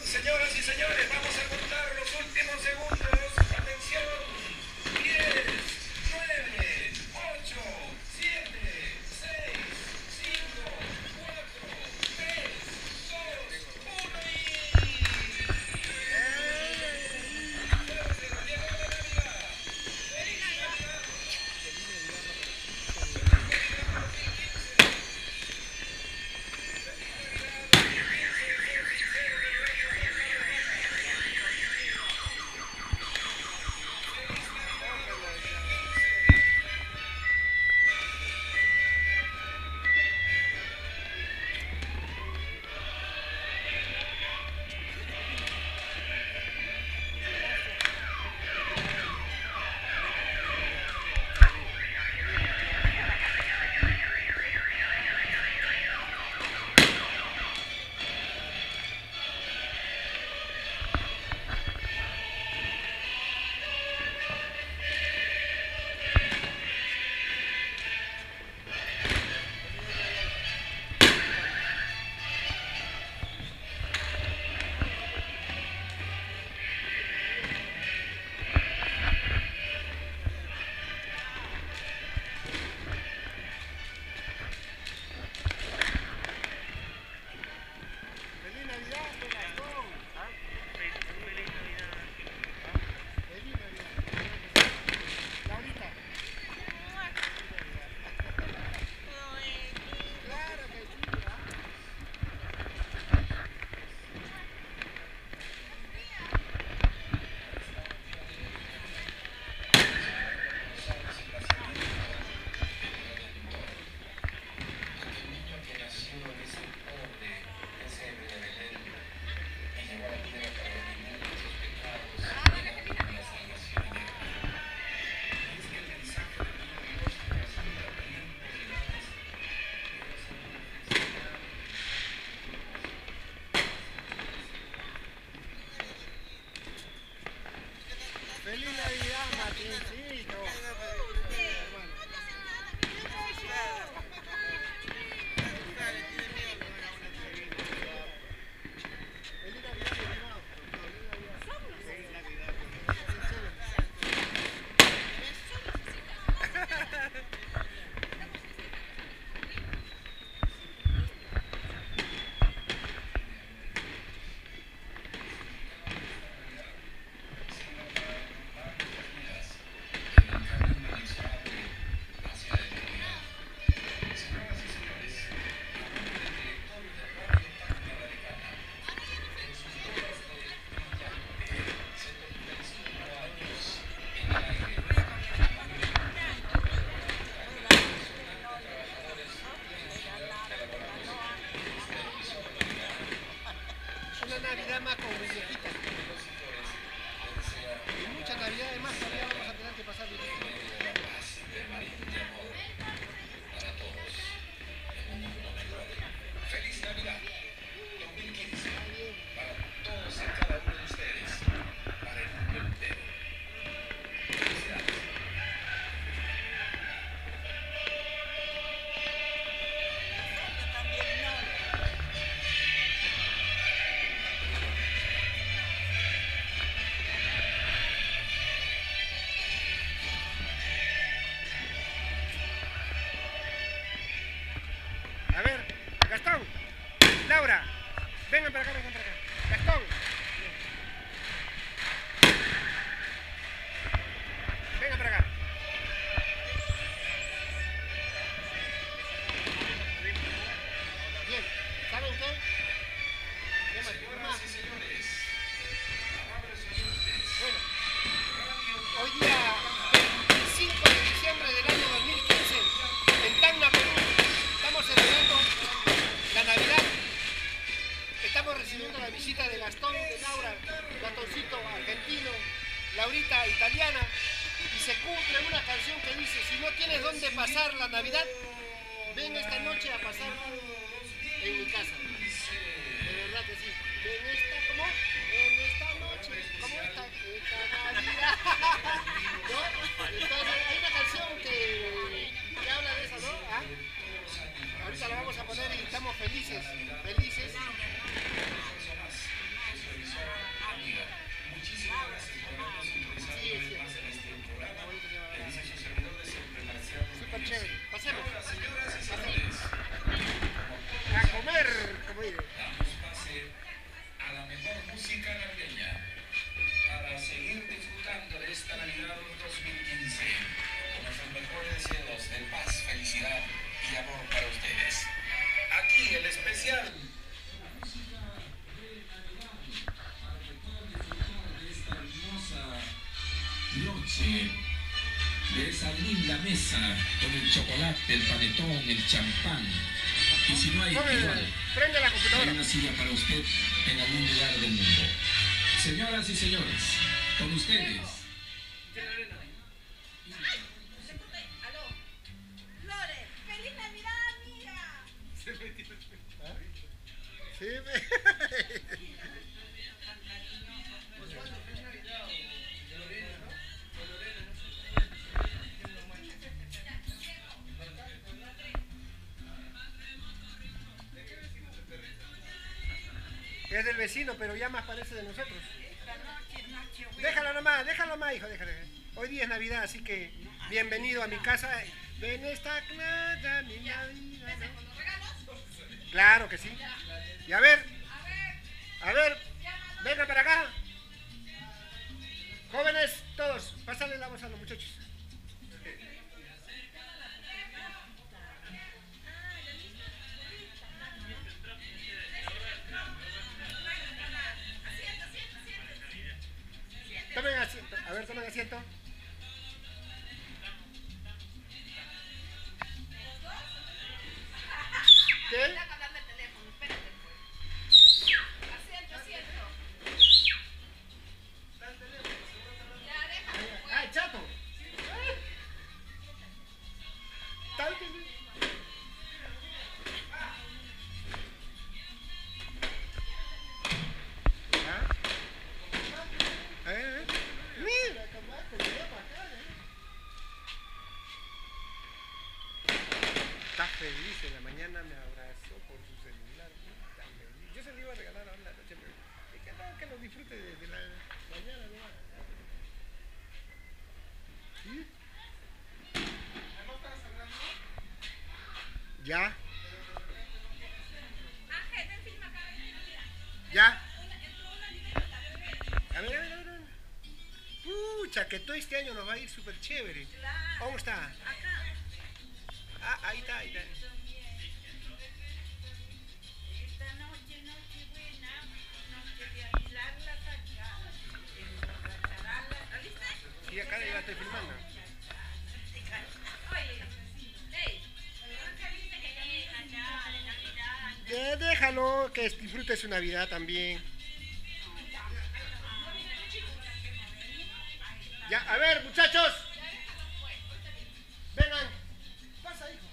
Señoras y señores, vamos a contar los últimos segundos. Atención. 10, 9, 8, 7, 6, 5, 4, 3, 2, 1 y... ¡Llegó la Navidad! ¡Feliz Navidad! ¡Feliz Navidad, Martincito! Una Navidad más con muñequitas. Y muchas Navidades más todavía vamos a tener que pasar difícil. ¡Feliz Navidad! 2015. Para todos y cada uno de ustedes. Para el mundo entero. Felicidades. A ver, Gastón, Laura, vengan para acá, vengan para acá. Gastón. Vengan para acá. Bien, ¿saben qué? Señoras y señores, amables oyentes, Bueno, hoy día 25 de diciembre del año 2015, en Tacna, Perú, estamos celebrando la Navidad. Estamos recibiendo la visita de Gastón, de Laura, Gastoncito argentino, Laurita italiana, y se cumple una canción que dice: si no tienes dónde pasar la Navidad, ven esta noche a pasar en mi casa. De verdad que sí. Ven en esta noche, como esta Navidad. ¿No? Entonces hay una canción que habla de eso, ¿no? ¿Ah? Ahorita la vamos a poner y estamos felices, felices. mesa con el chocolate, el panetón, el champán. Y si no hay, igual, prende la hay computadora. una silla para usted en algún lugar del mundo. Señoras y señores, con ustedes. Aló. Lore, feliz Navidad, amiga. Sí, es del vecino, pero ya más parece de nosotros. Déjala nomás, hijo, déjala. Hoy día es Navidad, así que bienvenido a mi casa. Ven esta clara, mi Navidad, ¿no? Claro que sí. Y a ver, venga para acá. Jóvenes, todos, pásale la voz a los muchachos. Tomen asiento, a ver, tomen asiento. ¿Qué? Están hablando el teléfono, espérate. Asiento. Ya, déjame. ¡Ay, chato! Tal que sí. ¿Ah? Mira, camate, mira para acá, Está feliz, en la mañana me abrazó por su celular. Está feliz. Yo se lo iba a regalar ahora en la noche, pero dije, no, que lo disfrute desde la mañana, ¿no? ¿Sí? ¿Ya? Ángel, ven, filma acá, ven. ¿Ya? Entró una libreta, bebé. A ver. Pucha, que todo este año nos va a ir súper chévere. Claro. ¿Cómo está? Acá. Ah, ahí está. Esta noche, Nochebuena, noche de afilar la sacada, emborrachará la... ¿Viste? Sí, acá ya la estoy filmando. Oye, hey, ¿nunca viste que viene allá de Navidad? Déjalo, que disfrute su Navidad también. Ya, a ver, muchachos. Vengan. Pasa, hijo.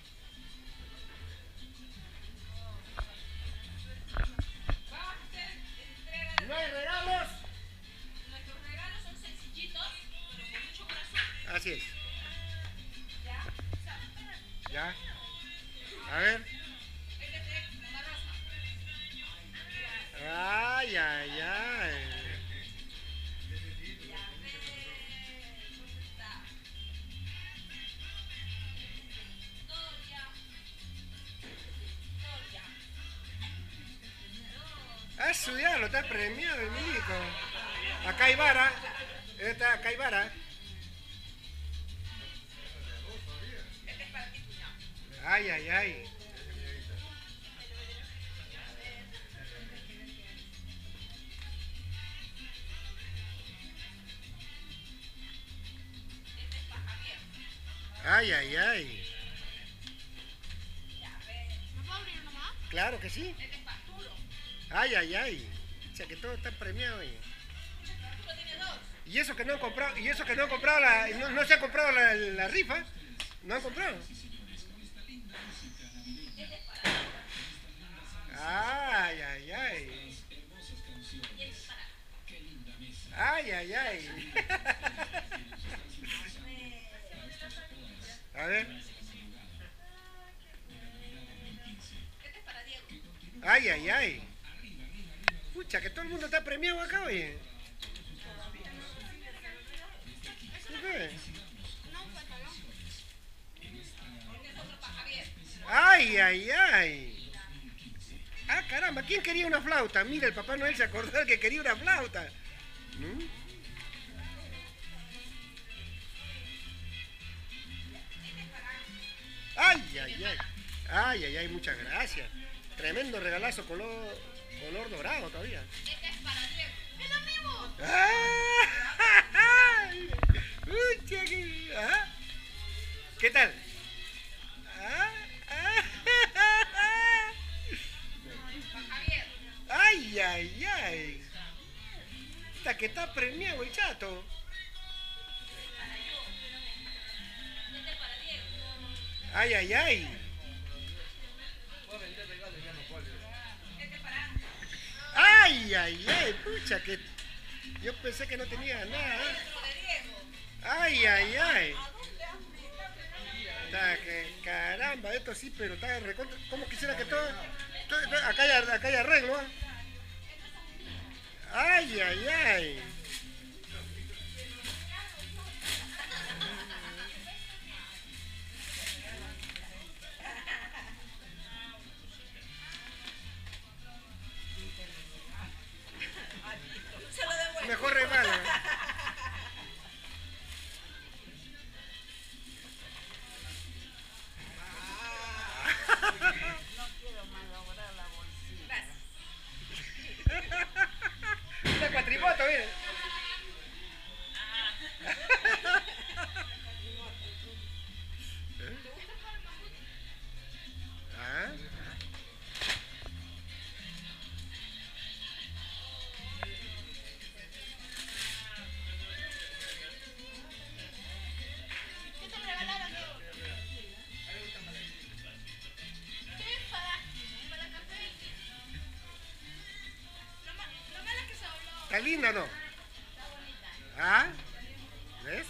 No hay regalos. Nuestros regalos son sencillitos, pero con mucho corazón. Así es. ¿Ya? Ya. A ver. Ay. Ah, su diablo, está premiado el milico. Acá hay vara. Acá hay vara. Ay. Ay. ¿Me puedo abrir nomás? Claro que sí. Este es Pasturo. Ay. O sea que todo está premiado ahí. Pasturo tiene dos. Y eso que no han comprado, no se ha comprado la rifa. No han comprado. Ay. A ver. Este es para Diego. Ay. Pucha, que todo el mundo está premiado acá, oye. ¿Qué fue? No, un pantalón. Este es otro para Javier. Ay. Ah, caramba, ¿quién quería una flauta? Mira, el Papá Noel se acordó que quería una flauta. ¿Mm? Ay, muchas gracias. Tremendo regalazo color dorado todavía. Este es para Diego. ¡Es amigo! ¡Ay! Pucha, ¿Qué tal? Ah, ah, Javier. ay, ay, ay. Hasta que está premiado el chato. Este para Diego. Ay, ay, ay. Este para. Ay, ay, ay. Pucha, que yo pensé que no tenía nada. Lo de Diego. Ay, ay, ay. Está que caramba, esto sí, pero está recontra. ¿Cómo quisiera que acá hay arreglo? ¿Ah? Ay, ay, ay. Se lo devuelvo. Mejor regalo. Gracias. Una cuatrimoto, mire. ¿Ah? ¿Qué te regalaron, Diego? ¿Qué es para café? Lo malo es que se habló. ¿Está linda o no? Está bonita. ¿Ah? ¿Ves?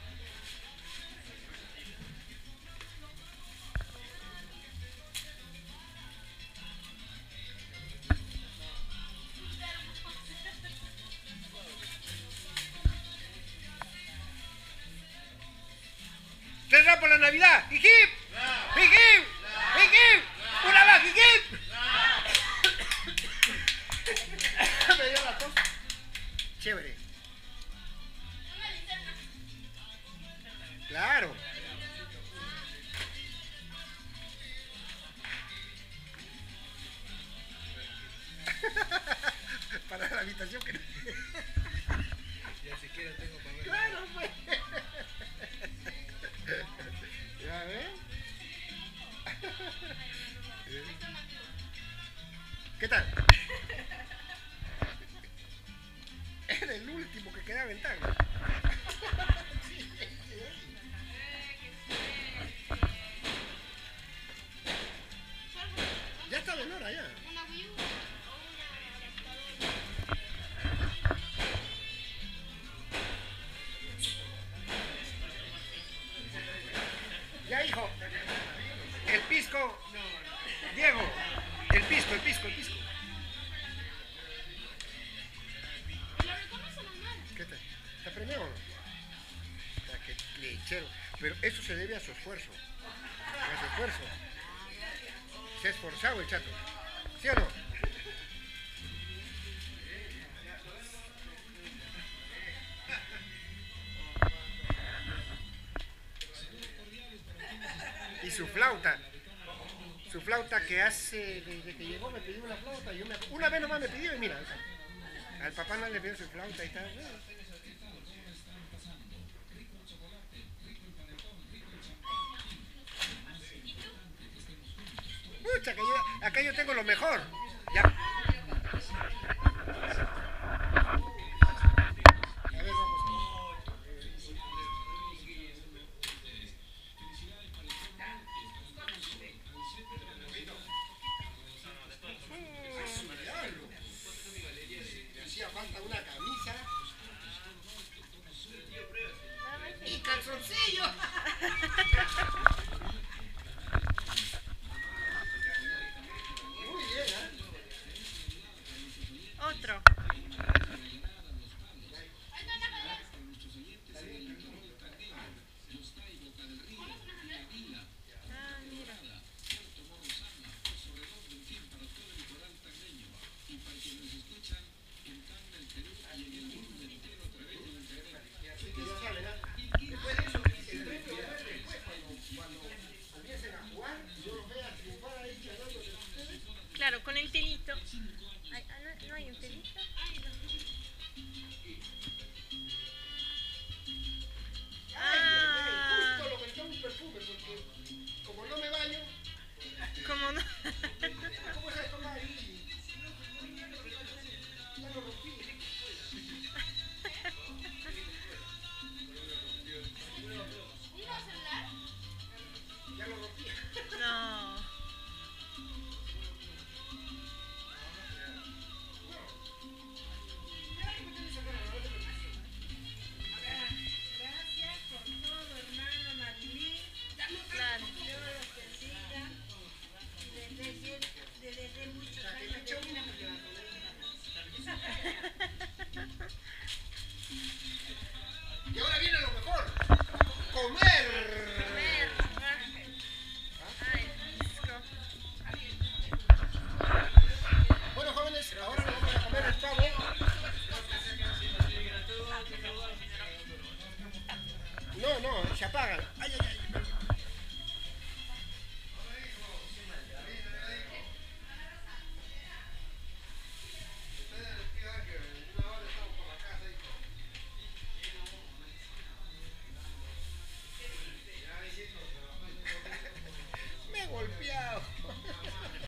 ¡Tres ramos por la Navidad! ¡Hip! ¡Hip! ¡Hip! ¡Hip! ¡Una más! ¡Hip! Me dio la tos. Chévere. Una linterna. Claro. Para la habitación que... Ya siquiera tengo para ver. Claro, pues. ¿Ya ves? ¿Qué tal? Era el último que quedaba en Tacna. Ya está en hora ya. Una Wii U. Ya, hijo. El pisco. Diego. El pisco. ¿Lo reconoce mamá? ¿Qué tal? ¿Está premiado o no? Ya, qué lechero. Pero eso se debe a su esfuerzo. A su esfuerzo. Se ha esforzado el chato. ¿Sí o no? Y su flauta. Su flauta que hace, desde que llegó me pidió una flauta. Una vez nomás me pidió y mira. Al papá no le pidió su flauta y tal. Pucha, que acá yo tengo lo mejor. Ya. A ver, vamos. Me hacía falta una camisa y calzoncillo. Muy bien, ¿eh? Otro. Ah, mira. Así que ya saben, ¿eh? Después de eso, el premio va a ser después, cuando comiencen a jugar, yo los vea triunfar ahí charlando de ustedes. Claro, con el telito. Ay, ¿no hay un telito? Ay, ay, ay, justo lo que está un perfume. baño. ¿Cómo no? ¿Cómo sabes tomar ahí? Ya lo rompí. Ya lo rompí. No. Gracias por todo, hermano Marilyn. Claro. Dios los bendiga. Desde muchos años de vida. Y ahora viene lo mejor. Comer. Comer. Ay, disco. Bueno, jóvenes, ahora nos vamos a comer el pavo. No, se apagan. Ay, ay, ay.